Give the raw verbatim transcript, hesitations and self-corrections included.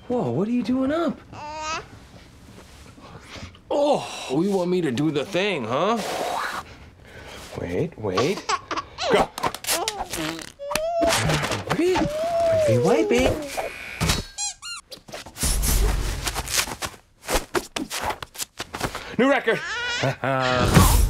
Whoa, what are you doing up? Oh, you want me to do the thing, huh? Wait, wait. Go. Wipey, wipey. New record.